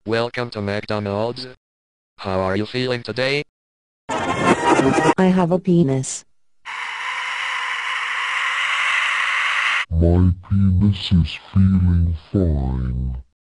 Welcome to McDonald's. How are you feeling today? I have a penis. My penis is feeling fine.